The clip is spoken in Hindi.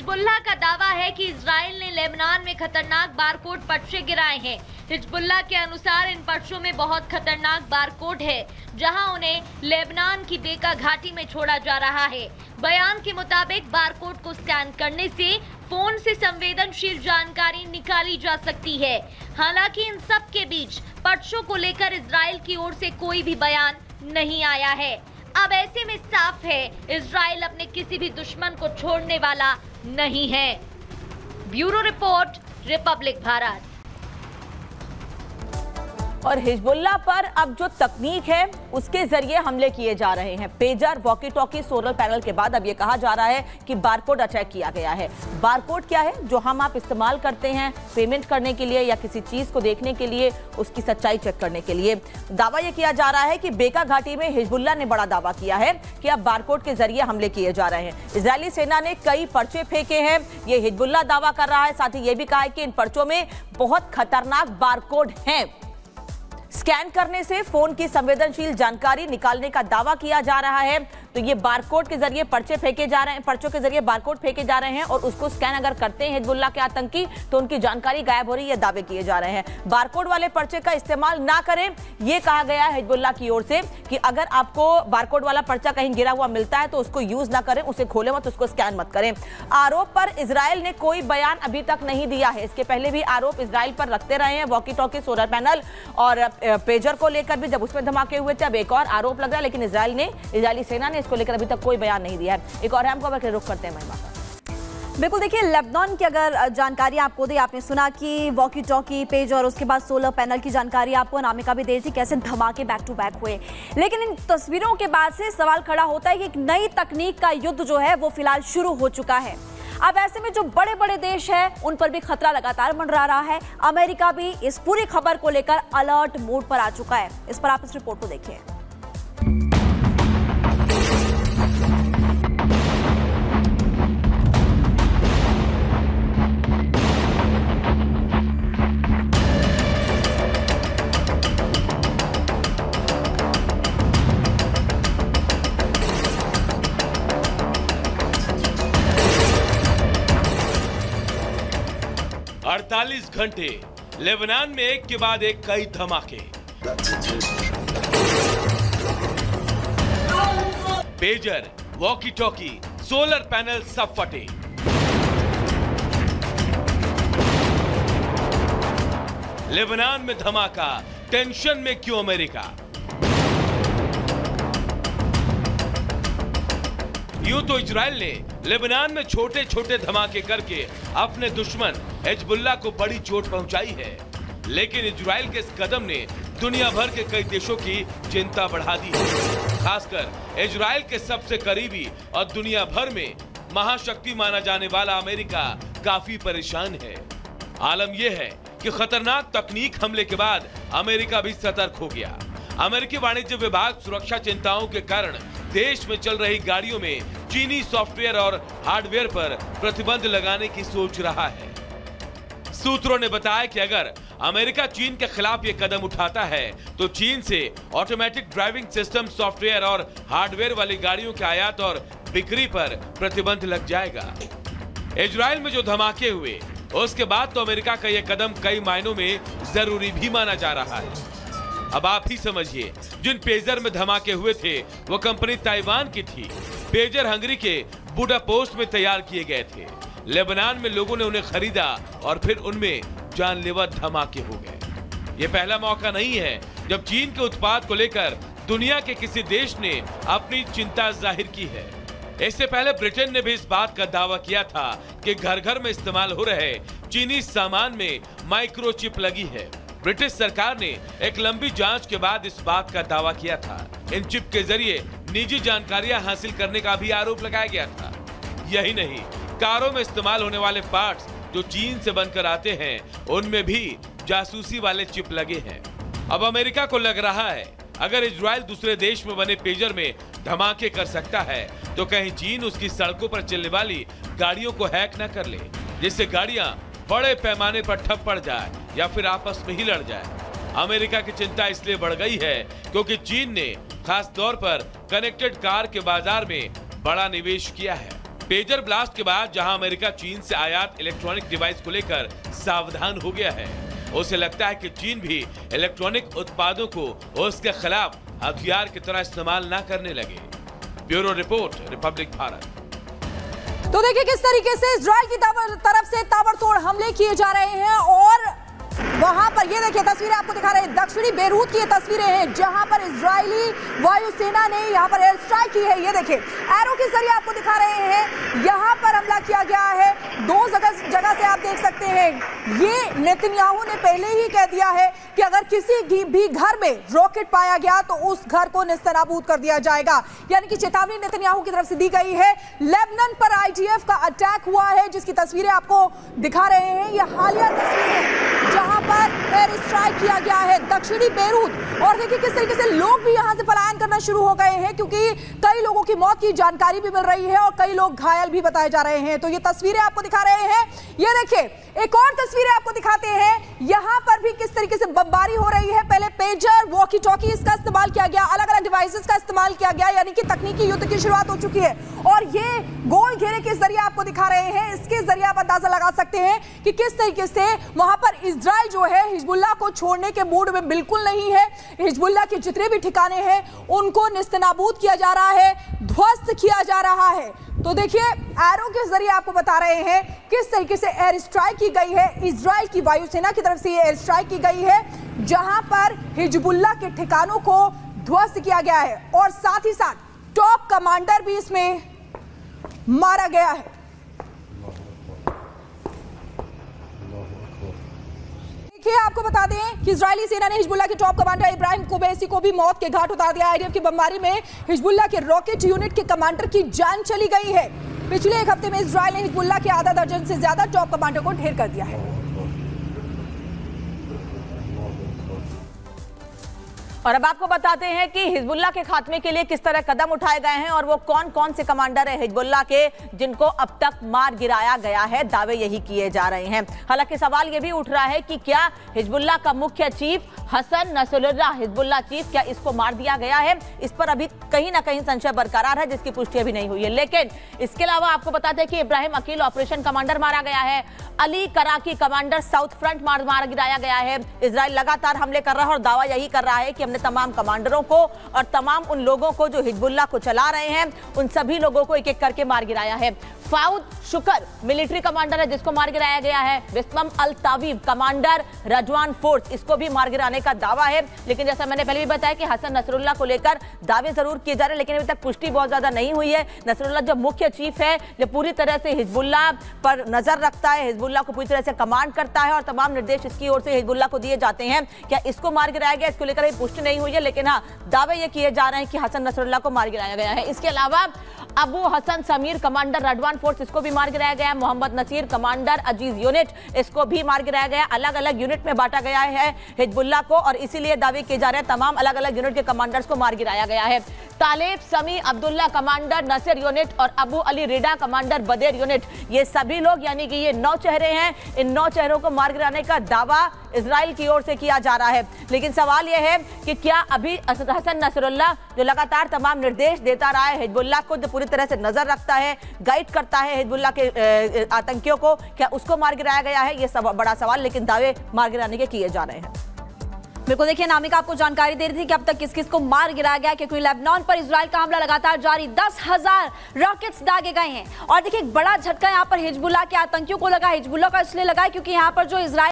हिजबुल्लाह का दावा है कि इजराइल ने लेबनान में खतरनाक बारकोड पर्चे गिराए हैं। हिजबुल्लाह के अनुसार इन पर्चों में बहुत खतरनाक बारकोड है, जहां उन्हें लेबनान की बेका घाटी में छोड़ा जा रहा है। बयान के मुताबिक बारकोड को स्कैन करने से फोन से संवेदनशील जानकारी निकाली जा सकती है। हालांकि इन सब के बीच पर्चों को लेकर इजराइल की ओर से कोई भी बयान नहीं आया है। अब ऐसे में साफ है, इजराइल अपने किसी भी दुश्मन को छोड़ने वाला नहीं है। Bureau report, Republic Bharat. और हिजबुल्लाह पर अब जो तकनीक है उसके जरिए हमले किए जा रहे हैं। Pager, walkie talkie, solar panel के बाद अब ये कहा जा रहा है कि बारकोड अटैक किया गया है। बारकोड क्या है? जो हम आप इस्तेमाल करते हैं पेमेंट करने के लिए या किसी चीज को देखने के लिए, उसकी सच्चाई चेक करने के लिए। दावा यह किया जा रहा है कि बेका घाटी में हिजबुल्लाह ने बड़ा दावा किया है कि अब बारकोड के जरिए हमले किए जा रहे हैं। इजरायली सेना ने कई पर्चे फेंके हैं, ये हिजबुल्लाह दावा कर रहा है। साथ ही ये भी कहा है कि इन पर्चों में बहुत खतरनाक बारकोड हैं। स्कैन करने से फोन की संवेदनशील जानकारी निकालने का दावा किया जा रहा है। तो ये बारकोड के जरिए पर्चे फेंके जा रहे हैं, पर्चों के जरिए बारकोड फेंके जा रहे हैं और उसको स्कैन अगर करते हैं हिजबुल्लाह के आतंकी तो उनकी जानकारी गायब हो रही है, दावे किए जा रहे हैं। बारकोड वाले पर्चे का इस्तेमाल ना करें, यह कहा गया है हिजबुल्लाह की ओर से कि अगर आपको बारकोड वाला पर्चा कहीं गिरा हुआ मिलता है तो उसको यूज ना करें, उसे खोलें मत, उसको स्कैन मत करें। आरोप पर इजराइल ने कोई बयान अभी तक नहीं दिया है। इसके पहले भी आरोप इजराइल पर रखते रहे हैं, वॉकी टॉकी, सोलर पैनल और पेजर को लेकर भी जब उसमें धमाके हुए थे। अब एक और आरोप लग रहा है, लेकिन इजरायली सेना ने इसको लेकर अभी तक कोई बयान नहीं दिया है। एक और अहम खबर के रुख करते हैं महिमा। बिल्कुल, देखिए लेबनान की अगर जानकारी आपको दे, आपने सुना कि वॉकी टॉकी, पेज और उसके बाद सोलर पैनल की जानकारी आपको अनामिका भी दे रही थी, कैसे धमाके बैक टू बैक हुए। लेकिन इन तस्वीरों के बाद से सवाल खड़ा होता है कि एक नई तकनीक का युद्ध जो है वो फिलहाल शुरू हो चुका है। अब ऐसे में जो बड़े बड़े देश हैं उन पर भी खतरा लगातार मंडरा रहा है। अमेरिका भी इस पूरी खबर को लेकर अलर्ट मोड पर आ चुका है। इस पर आप इस रिपोर्ट को देखिए। अड़तालीस घंटे लेबनान में एक के बाद एक कई धमाके। Pager, walkie talkie, solar panel सब फटे। लेबनान में धमाका, टेंशन में क्यों अमेरिका? यूं तो इजराइल ने लेबनान में छोटे छोटे धमाके करके अपने दुश्मन हिजबुल्लाह को बड़ी चोट पहुंचाई है, लेकिन इजराइल के इस कदम ने दुनिया भर के कई देशों की चिंता बढ़ा दी है। खासकर इजराइल के सबसे करीबी और दुनिया भर में महाशक्ति माना जाने वाला अमेरिका काफी परेशान है। आलम यह है कि खतरनाक तकनीक हमले के बाद अमेरिका भी सतर्क हो गया। अमेरिकी वाणिज्य विभाग सुरक्षा चिंताओं के कारण देश में चल रही गाड़ियों में चीनी सॉफ्टवेयर और हार्डवेयर पर प्रतिबंध लगाने की सोच रहा है। सूत्रों ने बताया कि अगर अमेरिका चीन के खिलाफ ये कदम उठाता है तो चीन से ऑटोमेटिक ड्राइविंग सिस्टम, सॉफ्टवेयर और हार्डवेयर वाली गाड़ियों के आयात और बिक्री पर प्रतिबंध लग जाएगा। इजराइल में जो धमाके हुए उसके बाद तो अमेरिका का यह कदम कई मायनों में जरूरी भी माना जा रहा है। अब आप ही समझिए, जिन पेजर में धमाके हुए थे वो कंपनी ताइवान की थी। पेजर हंगरी के बुडापेस्ट में तैयार किए गए थे। लेबनान में लोगों ने उन्हें खरीदा और फिर उनमें जानलेवा धमाके हो गए। ये पहला मौका नहीं है जब चीन के उत्पाद को लेकर दुनिया के किसी देश ने अपनी चिंता जाहिर की है। इससे पहले ब्रिटेन ने भी इस बात का दावा किया था कि घर घर में इस्तेमाल हो रहे चीनी सामान में माइक्रोचिप लगी है। ब्रिटिश सरकार ने एक लंबी जांच के बाद इस बात का दावा किया था। इन चिप के जरिए निजी जानकारियां हासिल करने का भी आरोप लगाया गया था। यही नहीं, कारों में इस्तेमाल होने वाले पार्ट्स जो चीन से बनकर आते हैं उनमें भी जासूसी वाले चिप लगे हैं। अब अमेरिका को लग रहा है अगर इजराइल दूसरे देश में बने पेजर में धमाके कर सकता है तो कहीं चीन उसकी सड़कों पर चलने वाली गाड़ियों को हैक न कर ले, जिससे गाड़ियां बड़े पैमाने पर ठप पड़ जाए या फिर आपस में ही लड़ जाए। अमेरिका की चिंता इसलिए बढ़ गई है क्योंकि चीन ने खास तौर पर कनेक्टेड कार के बाजार में बड़ा निवेश किया है। पेजर ब्लास्ट के बाद जहां अमेरिका चीन से आयात इलेक्ट्रॉनिक डिवाइस को लेकर सावधान हो गया है, उसे लगता है कि चीन भी इलेक्ट्रॉनिक उत्पादों को उसके खिलाफ हथियार की तरह इस्तेमाल न करने लगे। Bureau report, Republic Bharat. तो देखिए किस तरीके से इजराइल की तरफ से ताबड़तोड़ हमले किए जा रहे हैं और वहां पर ये देखिए तस्वीरें आपको दिखा रहे हैं, दक्षिणी बेरूत की ये तस्वीरें हैं जहां पर इजरायली वायुसेना ने यहां पर एयर स्ट्राइक की है। ये देखिए एरो के जरिए आपको दिखा रहे हैं, यहां पर हमला किया गया है। दो जगह से आप देख सकते हैं। ये नेतन्याहू ने पहले ही कह दिया है कि अगर किसी भी घर में रॉकेट पाया गया तो उस घर को नेस्तनाबूद कर दिया जाएगा, यानी कि चेतावनी नेतन्याहू की तरफ से दी गई है। लेबनान पर आईडीएफ का अटैक हुआ है जिसकी तस्वीरें आपको दिखा रहे हैं। ये हालिया तस्वीरें जहां पर एयर स्ट्राइक किया गया है दक्षिणी बेरूत। और देखिए किस तरीके से लोग भी यहां से पलायन करना शुरू हो गए हैं क्योंकि कई लोगों की मौत की जानकारी भी मिल रही है और कई लोग घायल भी बताए जा रहे हैं। तो ये तस्वीरें आपको दिखा रहे हैं। ये देखिए एक और तस्वीरें आपको दिखाते हैं, यहां पर भी किस तरीके से बमबारी हो रही है। पहले पेजर, वॉकी टॉकी इसका इस्तेमाल किया गया, अलग अलग डिवाइसेस का इस्तेमाल किया गया, यानी कि तकनीकी युद्ध की शुरुआत हो चुकी है। और ये गोल घेरे के जरिए आपको दिखा रहे हैं, इसके जरिए आप अंदाजा लगा सकते हैं कि किस तरीके से वहां पर इजराइल जो है हिजबुल्लाह को छोड़ने के मूड में बिल्कुल नहीं है। हिजबुल्लाह के जितने भी ठिकाने हैं उनको नेस्तनाबूद किया जा रहा है, ध्वस्त किया जा रहा है। तो देखिए एरो के जरिए आपको बता रहे हैं किस तरीके से एयर स्ट्राइक की गई है। इजराइल की वायुसेना की तरफ से ये एयर स्ट्राइक की गई है जहां पर हिजबुल्लाह के ठिकानों को ध्वस्त किया गया है और साथ ही साथ टॉप कमांडर भी इसमें मारा गया है। देखिए आपको बता दें कि इजरायली सेना ने हिजबुल्लाह के टॉप कमांडर इब्राहिम कुबैसी को भी मौत के घाट उतार दिया। आईडीएफ की बमबारी में हिजबुल्लाह के रॉकेट यूनिट के कमांडर की जान चली गई है। पिछले एक हफ्ते में इजरायल ने हिजबुल्लाह के आधा दर्जन से ज्यादा टॉप कमांडर को ढेर कर दिया है। और अब आपको बताते हैं कि हिजबुल्लाह के खात्मे के लिए किस तरह कदम उठाए गए हैं और वो कौन कौन से कमांडर है हिजबुल्लाह के जिनको अब तक मार गिराया गया है। दावे यही किए जा रहे हैं। हालांकि सवाल ये भी उठ रहा है कि क्या हिजबुल्लाह का मुख्य chief Hasan Nasrallah, Hezbollah chief, क्या इसको मार दिया गया है? इस पर अभी कहीं ना कहीं संशय बरकरार है जिसकी पुष्टि अभी नहीं हुई है। लेकिन इसके अलावा आपको बताते हैं कि इब्राहिम अकील ऑपरेशन कमांडर मारा गया है, Ali Karaki commander south front मार गिराया गया है। इजराइल लगातार हमले कर रहा है और दावा यही कर रहा है कि तमाम कमांडरों को और तमाम उन लोगों को जो हिजबुल्लाह को चला रहे हैं उन सभी लोगों को एक एक करके मार गिराया है। फाउद शुकर मिलिट्री कमांडर है जिसको मार गिराया गया है। बिस्मम अल तावीब कमांडर रजवान फोर्स, इसको भी मार गिराने का दावा है। लेकिन जैसा मैंने पहले भी बताया कि हसन नसरुल्लाह को लेकर दावे जरूर किए जा रहे हैं लेकिन अभी तक पुष्टि बहुत ज्यादा नहीं हुई है। नसरुल्लाह जो मुख्य चीफ है, जो पूरी तरह से हिजबुल्लाह पर नजर रखता है, हिजबुल्लाह को पूरी तरह से कमांड करता है और तमाम निर्देश इसकी ओर से हिजबुल्लाह को दिए जाते हैं। क्या इसको मार गिराया गया, इसको लेकर पुष्टि नहीं हुई है लेकिन हाँ दावे ये किए जा रहे हैं कि हसन नसरुल्लाह को मार गिराया गया है। इसके अलावा Abu Hasan Samir commander Radwan force, इसको भी मार गिराया गया है। Mohammed Nasser commander Aziz unit, इसको भी मार गिराया गया। अलग अलग यूनिट में बांटा गया है हिजबुल्लाह को और इसीलिए दावे किए जा रहे हैं तमाम अलग अलग यूनिट के कमांडर्स को मार गिराया गया है। तालेब समी अब्दुल्ला कमांडर नसर यूनिट और Abu Ali Rida commander Bader unit, ये सभी लोग यानी कि ये 9 चेहरे हैं। इन 9 चेहरों को मार गिराने का दावा इजराइल की ओर से किया जा रहा है। लेकिन सवाल यह है कि क्या अभी हसन नसरुल्लाह जो लगातार तमाम निर्देश देता रहा है, हिजबुल्लाह को जो पूरी तरह से नजर रखता है, गाइड करता है हिजबुल्लाह के आतंकियों को, क्या उसको मार गिराया गया है? ये बड़ा सवाल, लेकिन दावे मार गिराने के किए जा रहे हैं। बिल्कुल देखिए नामिका आपको जानकारी दे रही थी कि अब तक किस किस को मार गिराया गया क्योंकि लेबनान पर इजराइल का हमला लगातार जारी, 10,000 रॉकेट्स दागे गए हैं। और देखिए एक बड़ा झटका यहाँ पर हिजबुल्लाह के आतंकियों को लगा। हिजबुल्लाह का इसलिए लगा क्योंकि यहाँ पर जो इजराइल